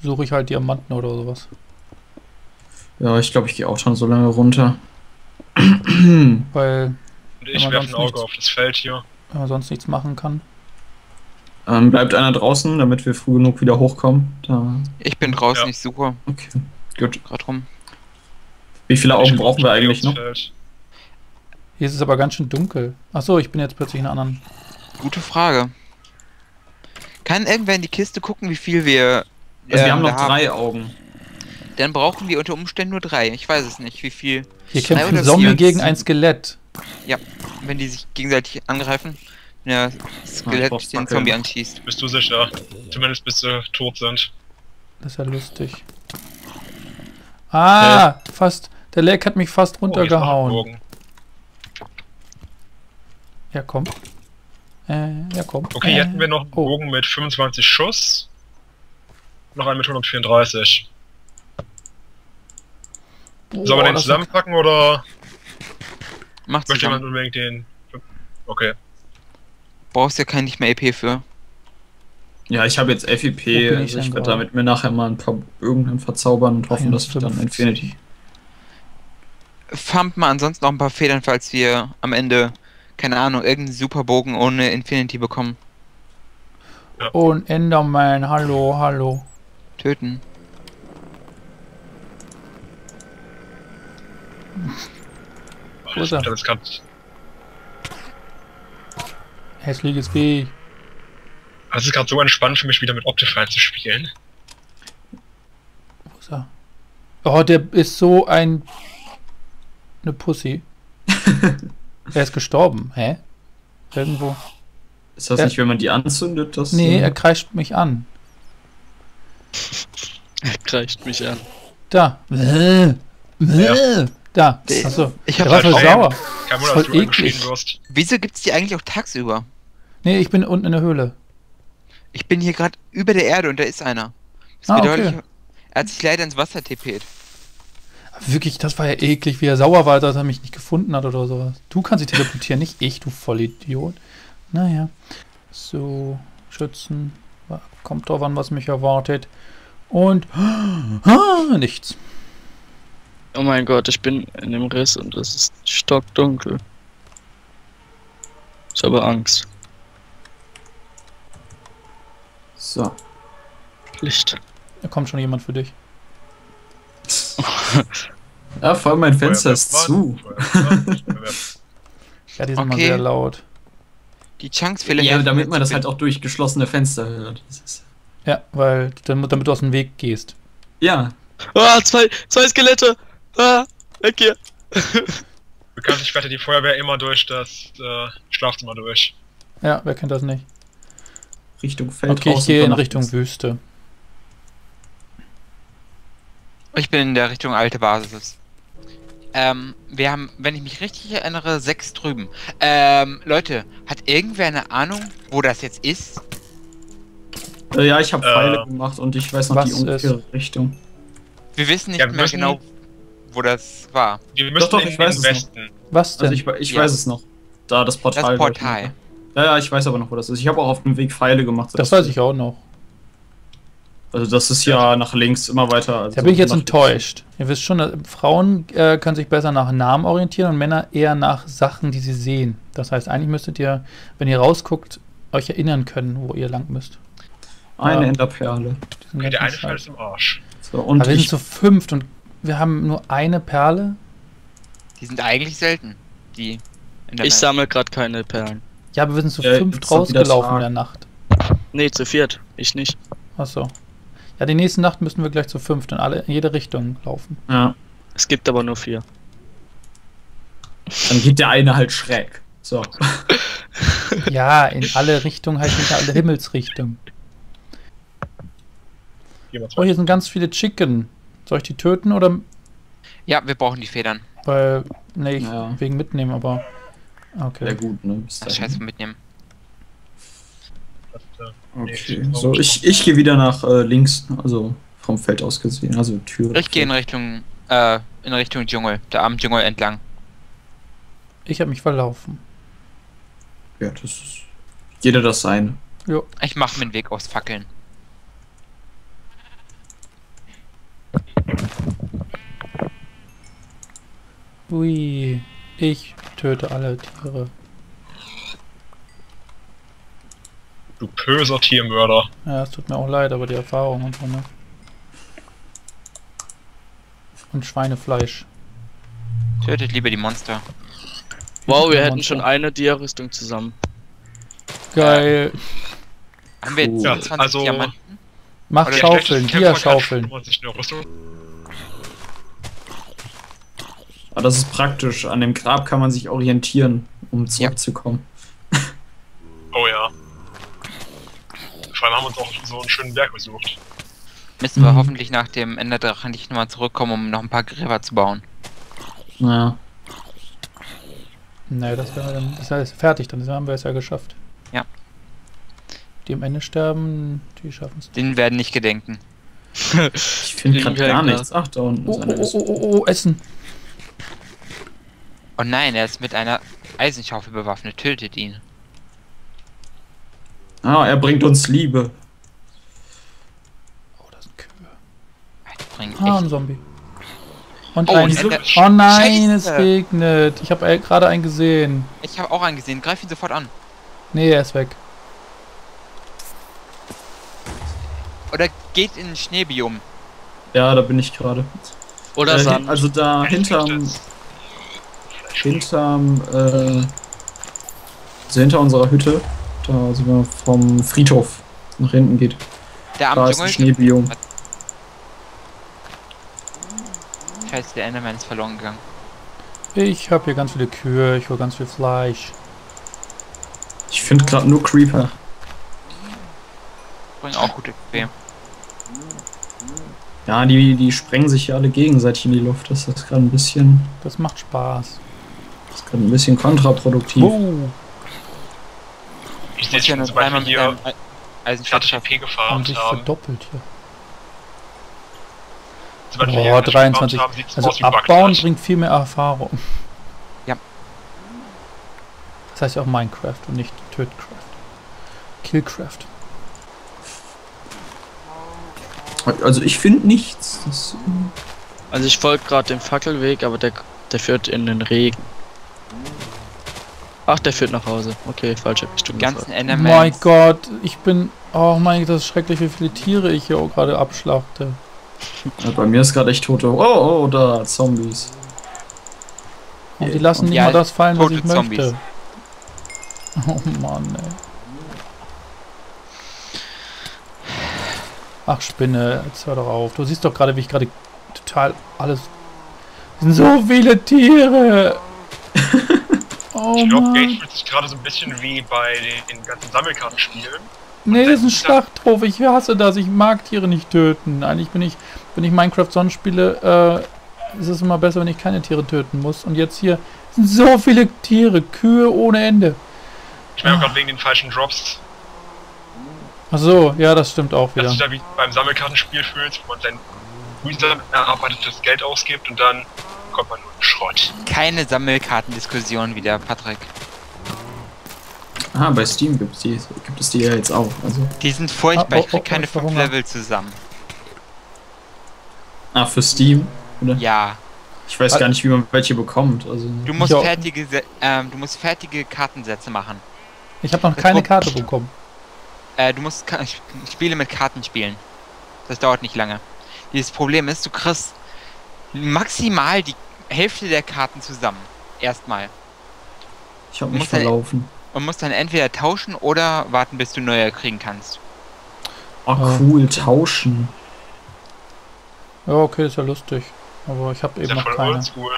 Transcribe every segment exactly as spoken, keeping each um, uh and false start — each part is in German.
suche ich halt Diamanten oder sowas. Ja, ich glaube, ich gehe auch schon so lange runter. Weil Und ich werfe ein Auge auf das Feld hier. wenn man sonst nichts machen kann. Ähm, bleibt einer draußen, damit wir früh genug wieder hochkommen. Da. Ich bin draußen, Ja. ich suche Okay, gut. gerade rum. Wie viele Ich Augen guck brauchen wir schnell eigentlich aufs noch? Feld. Hier ist es aber ganz schön dunkel. Achso, ich bin jetzt plötzlich in einer anderen. Gute Frage. Kann irgendwer in die Kiste gucken, wie viel wir. Also wir ähm, haben noch da drei Augen. Dann brauchen wir unter Umständen nur drei. Ich weiß es nicht, wie viel. Hier Drei kämpft ein oder Zombie vier? gegen ein Skelett. Wenn die sich gegenseitig angreifen. Ja, das Skelett brauchst den Fackeln. Zombie anschießt. Bist du sicher? Zumindest bis sie tot sind. Das ist ja lustig. Ah, fast. Der Leg hat mich fast Oh, hier ist noch ein runtergehauen. Bogen. Ja, komm. Äh, ja, komm. Okay, äh, hier hätten wir noch einen oh. Bogen mit fünfundzwanzig Schuss. Noch einen mit hundertvierunddreißig. Boah, Soll man den das ist- zusammenpacken oder Macht möchte jemand zusammen. unbedingt den... Okay. Brauchst ja kein nicht mehr E P für. Ja, ich habe jetzt F I P, Wo bin ich also ich denn werde gerade? damit mir nachher mal ein paar Bögen verzaubern und hoffen, dass ich dann einundfünfzig. Infinity. Farmt mal ansonsten noch ein paar Federn, falls wir am Ende, keine Ahnung, irgendeinen Superbogen ohne Infinity bekommen. Und Enderman, hallo, hallo. Töten. Wo ist er? Das kann... Hässliches Vieh. Es ist gerade so entspannt für mich, wieder mit Optifine zu spielen. Wo ist er? Oh, der ist so ein... Eine Pussy. Er ist gestorben. Hä? Irgendwo. Ist das Ja. nicht, wenn man die anzündet? Das, Nee, äh, er kreischt mich an. Er kreischt mich an. Da. Äh, äh, Da. Der- Achso. Ich Der hab war voll halt sauer. Kein Voll Wunder, dass du eklig. angeschrien wirst. Wieso gibt's die eigentlich auch tagsüber? Nee, ich bin unten in der Höhle. Ich bin hier gerade über der Erde und da ist einer. Das Ah, bedeutet, okay. er hat sich leider ins Wasser tippet. Wirklich, das war ja eklig, wie er sauer war, dass er mich nicht gefunden hat oder sowas. Du kannst dich teleportieren, nicht ich, du Vollidiot. Naja. So, Schützen. Kommt drauf an, was mich erwartet. Und ah, nichts. Oh mein Gott, ich bin in dem Riss und es ist stockdunkel. Ich habe Angst. So. Licht. Da kommt schon jemand für dich. Ja, vor allem mein Fenster ist Feuerwehrmann, zu. Feuerwehrmann. Ja, die sind mal Okay. sehr laut. Die Chunks-Fehler Ja, helfen damit mir man zu das halt finden. auch durch geschlossene Fenster hört. Das ist, Ja, weil damit, damit du aus dem Weg gehst. ja, Ah, zwei, zwei Skelette! Ah, weg hier! Bekanntlich fährt ja die Feuerwehr immer durch das äh, Schlafzimmer durch. Ja, wer kennt das nicht? Richtung Feld Okay, ich raus und gehe in danach Richtung links. Wüste. Ich bin in der Richtung alte Basis. Ähm, wir haben, wenn ich mich richtig erinnere, sechs drüben. Ähm, Leute, hat irgendwer eine Ahnung, wo das jetzt ist? Äh, ja, ich habe Äh, Pfeile gemacht und ich weiß noch die was ungefähre Richtung. Wir wissen nicht Ja, wir mehr müssen- genau, wo das war. Wir müssen doch, in ich weiß den es noch. Westen. Was denn? Also ich, ich Ja. weiß es noch. Da das Portal. Das glaub ich, Portal. noch. Ja, ja, ich weiß aber noch, wo das ist. Ich habe auch auf dem Weg Pfeile gemacht. Das weiß ich auch noch. Also das ist ja nach links immer weiter. Also Da bin ich jetzt nach- enttäuscht. Ihr wisst schon, äh, Frauen äh, können sich besser nach Namen orientieren und Männer eher nach Sachen, die sie sehen. Das heißt, eigentlich müsstet ihr, wenn ihr rausguckt, euch erinnern können, wo ihr lang müsst. Eine Ja. Enderperle. Diesen Okay, der ganzen eine Fall Scheiß. ist im Arsch. So, und Aber wir sind ich, zu fünft und wir haben nur eine Perle. Die sind eigentlich selten. Die in der Ich Map. sammle gerade keine Perlen. Ja, aber wir sind zu Äh, fünft jetzt hat wieder rausgelaufen in Tag. der Nacht. Nee, zu viert. Ich nicht. Achso. Ja, die nächste Nacht müssen wir gleich zu fünft in alle in jede Richtung laufen. ja, Es gibt aber nur vier. dann geht der eine halt schräg. So. Ja, in alle Richtungen heißt nicht alle Himmelsrichtungen. Gehen wir Oh, zwei. hier sind ganz viele Chicken. Soll ich die töten oder? Ja, wir brauchen die Federn. Weil, nee, ich Ja. wegen mitnehmen, aber. Okay. Sehr gut, ne? Bis Ach, dahin. scheiße, mitnehmen. Okay, so ich, ich gehe wieder nach äh, links, also vom Feld aus gesehen, also Tür. Ich gehe in Richtung, äh, in Richtung Dschungel, da am Dschungel entlang. Ich habe mich verlaufen. Ja, das ist jeder das seine. Jo. Ich mache mir den Weg aus Fackeln. Ui, ich töte alle Tiere. Du böser Tiermörder. Ja, es tut mir auch leid, aber die Erfahrung und so, ne? Und Schweinefleisch. Tötet lieber die Monster. Wow, wir hätten Monster. schon eine Dia-Rüstung zusammen. Geil. Haben wir jetzt Cool. zwanzig Ja, also- Diamanten? Mach Der Schaufeln, schlechteste hier Kämpfer kann Schaufeln. fünfundneunzig eine Rüstung. Aber das ist praktisch. An dem Grab kann man sich orientieren, um zurückzukommen. Oh ja. Vor allem haben wir uns auch so einen schönen Berg besucht. Müssen wir Mhm. hoffentlich nach dem Enderdrachen nicht nochmal zurückkommen, um noch ein paar Gräber zu bauen. Ja. Ne, das wäre dann. Das heißt fertig, dann haben wir es ja geschafft. Ja. Die am Ende sterben, die schaffen es. Den werden nicht gedenken. Ich finde gerade gar nichts. Ach, da unten Oh, ist oh, einer. oh, oh, oh, oh, Essen. Oh nein, er ist mit einer Eisenschaufel bewaffnet. Tötet ihn. Ah, er bringt uns Liebe. Oh, das sind Kühe. Ich bring Ah, ein echt. Zombie. Und Oh, ein. die Ende- Oh nein, es Scheiße. regnet. Ich habe gerade einen gesehen. Ich habe auch einen gesehen. Greif ihn sofort an. Nee, er ist weg. Oder geht in ein Schneebiom. Ja, da bin ich gerade. Oder Äh, Sand. also da hinterm, hinterm, äh, also hinter unserer Hütte, da sind wir vom Friedhof nach hinten geht. Der Da am ist ein Dschungel. Schneebiom. Scheiße, der Enderman ist verloren gegangen. Ich habe hier ganz viele Kühe, ich hole ganz viel Fleisch. Ich finde gerade nur Creeper. Bring auch gute Quer. Ja, die, die sprengen sich ja alle gegenseitig in die Luft. Das ist gerade ein bisschen, Das macht Spaß. das ist gerade ein bisschen kontraproduktiv. Oh, Ich Ich sehe muss ja schon, nur sobald wir dreimal mit hier einem Eisenschatz H T T P haben gefarmt sich haben. verdoppelt hier. Sobald wir Oh, hier H T T P dreiundzwanzig. gefarmt haben, sieht's Also aus wie abbauen Bagdad. bringt viel mehr Erfahrung. Ja. Das heißt ja auch Minecraft und nicht Tötcraft. Killcraft. Also ich finde nichts. Das, Also ich folge gerade dem Fackelweg, aber der, der führt in den Regen. Ach, der führt nach Hause. Okay, falsche Richtung. Die ganzen Oh Endermans. mein Gott, ich bin... Oh mein Gott, das ist schrecklich, wie viele Tiere ich hier auch gerade abschlachte. ja, bei mir ist gerade echt tote. Oh, oh, da, Zombies. Und die lassen nicht Ja, mal das fallen, was tote ich möchte. Zombies. Oh Mann, ey. Ach, Spinne, jetzt hör doch auf. Du siehst doch gerade, wie ich gerade total alles... Es sind so viele Tiere! Oh Ich glaube, Mann. Gage fühlt sich gerade so ein bisschen wie bei den, den ganzen Sammelkartenspielen. Nee, das ist ein Schlachthof. Ich hasse das. Ich mag Tiere nicht töten. Eigentlich bin ich, wenn ich Minecraft sonst spiele, äh, ist es immer besser, wenn ich keine Tiere töten muss. Und jetzt hier sind so viele Tiere. Kühe ohne Ende. Ich merke gerade wegen den falschen Drops, Ach so, ja, das stimmt auch dass wieder. du da wie beim Sammelkartenspiel fühlst, wo man sein mühsam erarbeitetes Geld ausgibt und dann kommt man nur in Schrott. Keine Sammelkartendiskussion wieder, Patrick. Ah, bei Steam gibt's die, gibt es die ja jetzt auch. Also, Die sind furchtbar. Ah, oh, Ich krieg oh, keine ich fünf verhungere. Level zusammen. ah, für Steam, oder? Ja. Ich weiß gar nicht, wie man welche bekommt. Also, Du musst Ja. fertige, Se- ähm, du musst fertige Kartensätze machen. Ich habe noch keine Karte bekommen. Äh, du musst Ka ich Spiele mit Karten spielen. Das dauert nicht lange. Dieses Problem ist, du kriegst maximal die Hälfte der Karten zusammen. Erstmal. ich habe mich muss ja- verlaufen. Und musst dann entweder tauschen oder warten, bis du neue kriegen kannst. Oh, Ja. cool, tauschen. Ja, okay, ist ja lustig. Aber ich habe Ist eben ja noch voll keine. oldschool.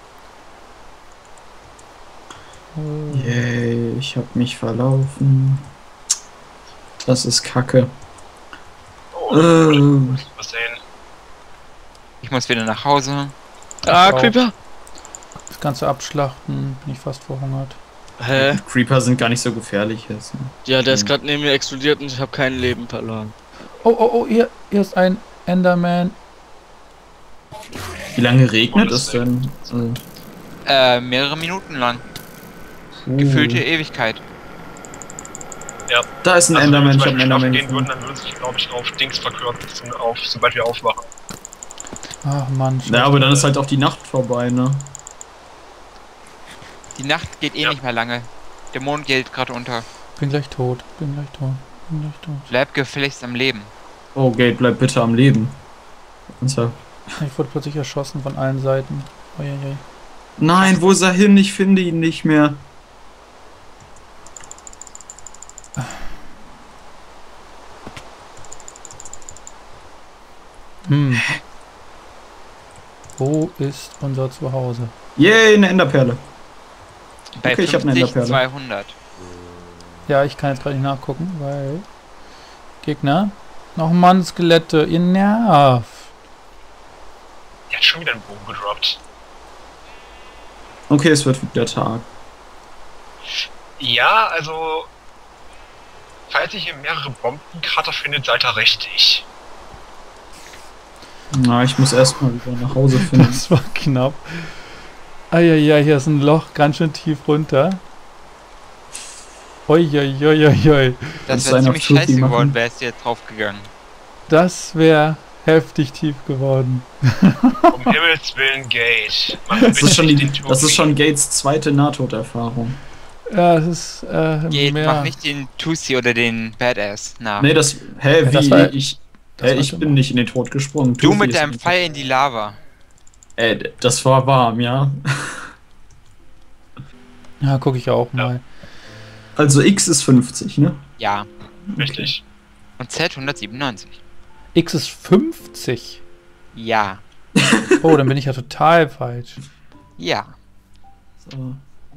Äh, Yay, ich habe mich verlaufen. Das ist kacke. Oh, Ähm. was sehen. Ich muss wieder nach Hause. Ah, auch. Creeper! Das Ganze abschlachten, bin ich fast verhungert. Hä? Creeper sind gar nicht so gefährlich jetzt. Ne? Ja, der ist Hm. gerade neben mir explodiert und ich habe kein Leben verloren. Oh, oh, oh, hier, hier ist ein Enderman. Wie lange regnet Oh, es das denn? Also, Äh, mehrere Minuten lang. uh, Gefühlte Ewigkeit. Da ist ein Also, Enderman, wenn ich wir habe zum einen Beispiel schlafen Enderman gehen würden, gefunden. dann würde sich, glaube ich, auf Dings verkürzen, auf, sobald wir aufwachen. Ach Mann. Ja, aber dann ist halt auch die Nacht vorbei, ne? Die Nacht geht eh Ja. nicht mehr lange. Der Mond geht gerade unter. Bin gleich tot. Bin gleich tot. Bin gleich tot. Bleib gefälligst am Leben. Oh, Gate, bleib bitte am Leben. Und so. Ich wurde plötzlich erschossen von allen Seiten. Uiuiui. Nein, wo ist er hin? Ich finde ihn nicht mehr. Hm. Wo ist unser Zuhause? Yay, eine Enderperle. Bei Okay, ich hab eine fünfzig, Enderperle. zweihundert. Ja, ich kann jetzt gerade nicht nachgucken, weil... Gegner? Noch Mann, Skelette, ihr nervt. Er hat schon wieder einen Bogen gedroppt. Okay, es wird wieder Tag. Ja, also... Falls ihr hier mehrere Bombenkrater findet, seid ihr richtig. Na, ich muss erstmal wieder nach Hause finden. Das war knapp. Eieiei, hier ist ein Loch ganz schön tief runter. Uiuiuiui. Das Kannst wäre du einen ziemlich auf Tutti scheiße machen? geworden, wärst du jetzt draufgegangen. Das wäre heftig tief geworden. Um Himmels Willen, Gate. Mach Das bitte ist schon, nicht die, den das ist Tobi. schon Gates zweite Nahtoderfahrung. Ja, es ist äh, Geht, mehr. mach nicht den Tussi oder den Badass nach. Nee, das. Hä, Ja, wie? das war- ich das hä, war ich schon bin mal. nicht in den Tod gesprungen. du Tufi mit ist deinem in den Pfeil in die Lava. Tod- Äh, das war warm, ja. Ja, gucke ich auch mal. Also X ist fünfzig, ne? Ja. Richtig. Und Z hundertsiebenundneunzig. X ist fünfzig. Ja. Oh, dann bin ich ja total falsch. Ja. So.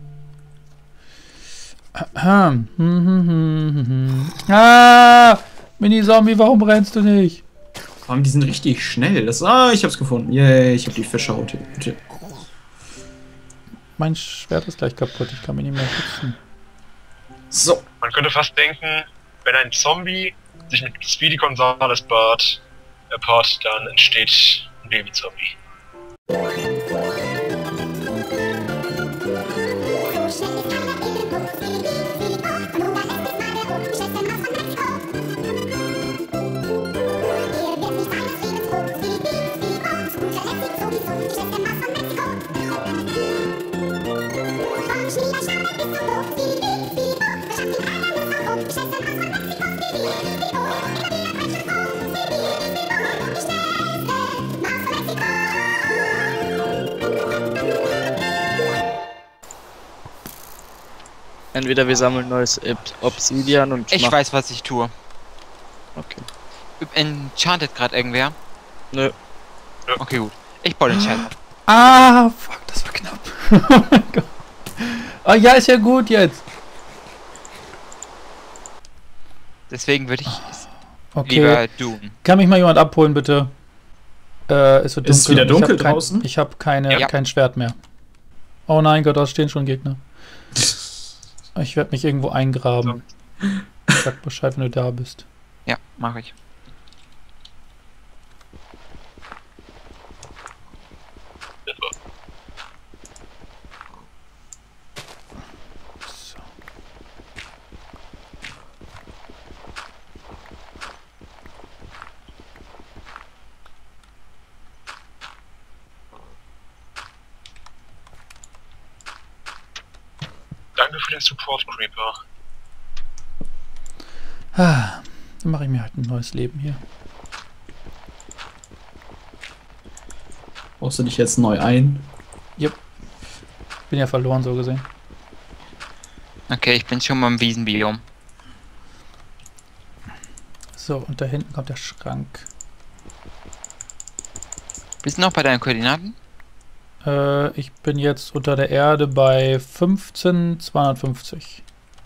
Ahem. Hm, hm, hm, hm, hm. Ah! Mini-Zombie, warum rennst du nicht? Vor allem, die sind richtig schnell. Das, ah, ich hab's gefunden. Yay, ich hab die Fischerhaut hier. Mein Schwert ist gleich kaputt, ich kann mich nicht mehr schützen. So. Man könnte fast denken, wenn ein Zombie sich mit Speedy Gonzales paart, äh, paart, dann entsteht ein Baby-Zombie. Entweder wir sammeln neues Ob- Obsidian und Ich machen- weiß, was ich tue. Okay. Enchanted gerade irgendwer? Nö. Okay, gut. Ich baue den Chat ab. Ah, fuck, das war knapp. Oh mein Gott. Ah, ja, ist ja gut jetzt. Deswegen würde ich es Okay. lieber tun. Kann mich mal jemand abholen, bitte? Äh, es wird dunkel. Ist es wieder und ich dunkel hab kein, draußen? Ich habe keine, Ja. kein Schwert mehr. Oh nein Gott, da stehen schon Gegner. Ich werde mich irgendwo eingraben. Sag Bescheid, wenn du da bist. Ja, mache ich. So. Danke für den Support, Creeper. Ah, dann mache ich mir halt ein neues Leben hier. Brauchst du dich jetzt neu ein? Bin ja verloren, so gesehen. Okay, ich bin schon mal im Wiesenbiom. So, und da hinten kommt der Schrank. Bist du noch bei deinen Koordinaten? Äh, ich bin jetzt unter der Erde bei fünfzehn zweihundertfünfzig.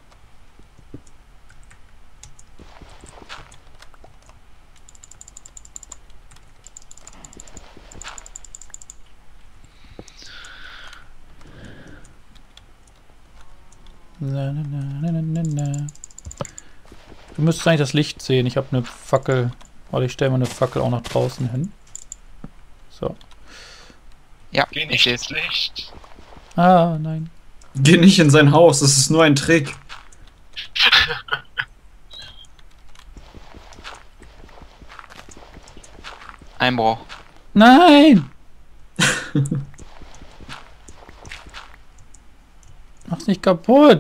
Na, na, na, na, na, na. Du müsstest eigentlich das Licht sehen. Ich habe eine Fackel. Oder ich stelle mal eine Fackel auch nach draußen hin. So. Ja, Geh ich nicht sehe ins es. Licht. Ah, nein. Geh nicht in sein Haus, das ist nur ein Trick. Einbruch. Nein! Mach's nicht kaputt.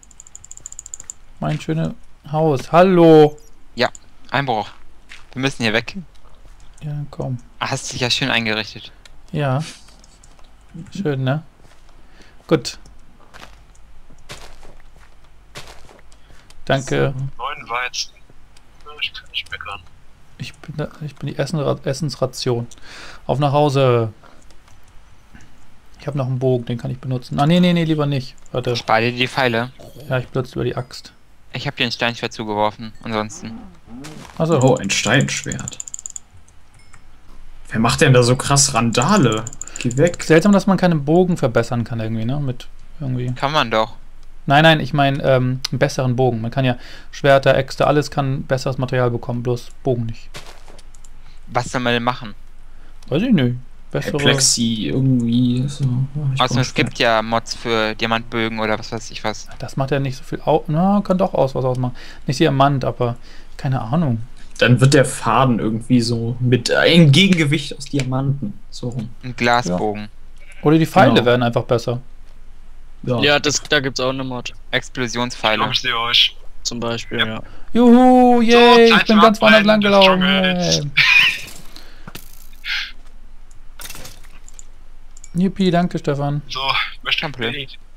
Mein schönes Haus. Hallo. Einbruch. Wir müssen hier weg. Ja, komm. Ah, hast dich ja schön eingerichtet. Ja. Schön, ne? Gut. Danke. Neun Weizen. Ich kann nicht meckern. Ich bin, da, ich bin die Essen, Essensration. Auf nach Hause. Ich habe noch einen Bogen, den kann ich benutzen. Ah, nee, nee, nee, lieber nicht. Warte. Spar dir die Pfeile. Ja, ich benutze über die Axt. Ich habe dir ein Steinschwert zugeworfen. Ansonsten. Achso. Oh, ein Steinschwert. Wer macht denn da so krass Randale? Geh weg. Seltsam, dass man keinen Bogen verbessern kann irgendwie, ne? Mit irgendwie. Kann man doch. Nein, nein, ich meine ähm, einen besseren Bogen. Man kann ja Schwerter, Äxte, alles kann besseres Material bekommen, bloß Bogen nicht. Was soll man denn machen? Weiß ich nicht. Bessere. Plexi irgendwie. So. Oh, ich Außerdem, brauch es gibt ja Mods für Diamantbögen oder was weiß ich was. Das macht ja nicht so viel aus. Na, kann doch aus was ausmachen. Nicht Diamant, aber keine Ahnung. Dann wird der Faden irgendwie so mit einem Gegengewicht aus Diamanten. So rum. Ein Glasbogen. Oder die Pfeile Genau. werden einfach besser. Ja, das, da gibt's auch eine Mod. Ich Explosionspfeile. glaube, ich sehe euch. Zum Beispiel, Ja. ja. Juhu, yay, Zeit ich bin zum ganz woanders lang Abbrennen gelaufen. des Yay. Yippie, danke Stefan. So, möchte Kein Problem. ich